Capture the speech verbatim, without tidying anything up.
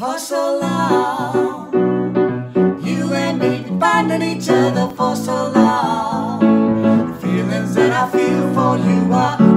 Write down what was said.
for so long. You and me been finding each other for so long. The feelings that I feel for you are